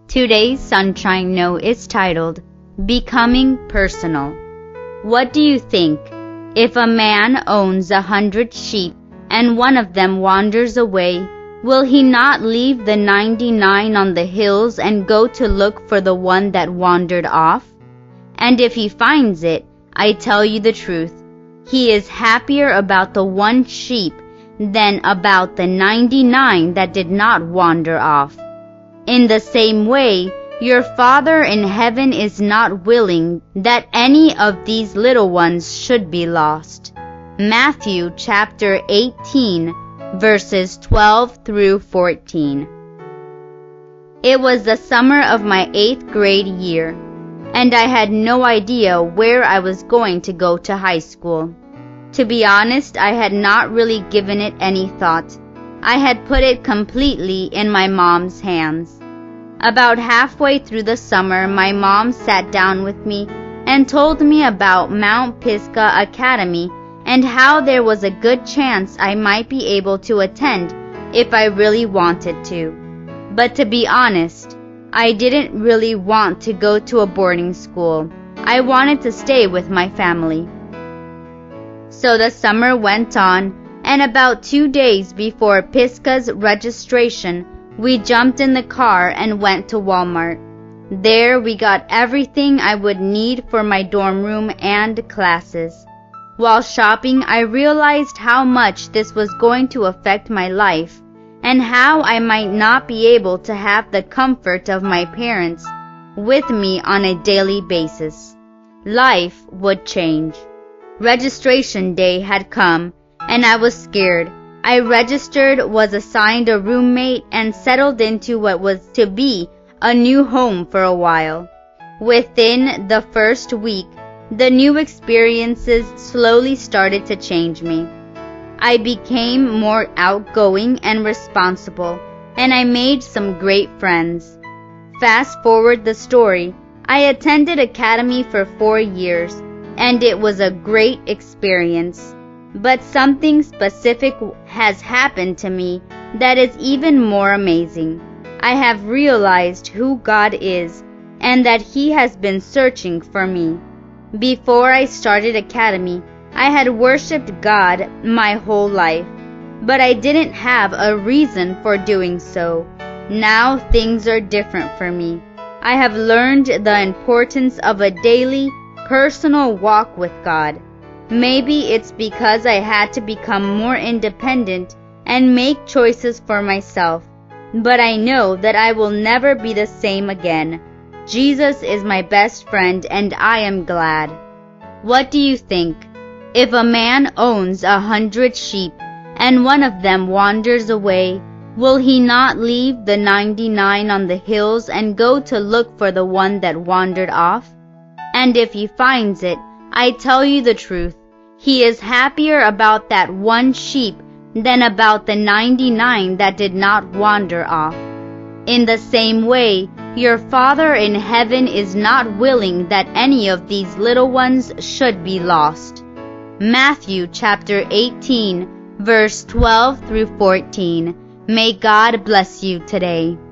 Today's Sunshine Note is titled, Becoming Personal. What do you think? If a man owns 100 sheep and one of them wanders away, will he not leave the 99 on the hills and go to look for the one that wandered off? And if he finds it, I tell you the truth, he is happier about the one sheep than about the 99 that did not wander off. In the same way, your Father in heaven is not willing that any of these little ones should be lost. Matthew chapter 18, verses 12 through 14. It was the summer of my 8th grade year, and I had no idea where I was going to go to high school. To be honest, I had not really given it any thought. I had put it completely in my mom's hands. About halfway through the summer, my mom sat down with me and told me about Mount Pisgah Academy and how there was a good chance I might be able to attend if I really wanted to. But to be honest, I didn't really want to go to a boarding school. I wanted to stay with my family. So the summer went on, and about 2 days before Pisgah's registration, we jumped in the car and went to Walmart. There we got everything I would need for my dorm room and classes. While shopping, I realized how much this was going to affect my life and how I might not be able to have the comfort of my parents with me on a daily basis. Life would change. Registration day had come, and I was scared. I registered, was assigned a roommate, and settled into what was to be a new home for a while. Within the first week, the new experiences slowly started to change me. I became more outgoing and responsible, and I made some great friends. Fast forward the story, I attended Academy for 4 years, and it was a great experience. But something specific has happened to me that is even more amazing. I have realized who God is and that He has been searching for me. Before I started Academy, I had worshipped God my whole life, but I didn't have a reason for doing so. Now things are different for me. I have learned the importance of a daily, personal walk with God. Maybe it's because I had to become more independent and make choices for myself, but I know that I will never be the same again. Jesus is my best friend, and I am glad. What do you think? If a man owns 100 sheep and one of them wanders away, will he not leave the 99 on the hills and go to look for the one that wandered off? And if he finds it, I tell you the truth, he is happier about that one sheep than about the 99 that did not wander off. In the same way, your Father in heaven is not willing that any of these little ones should be lost. Matthew chapter 18, verse 12 through 14. May God bless you today.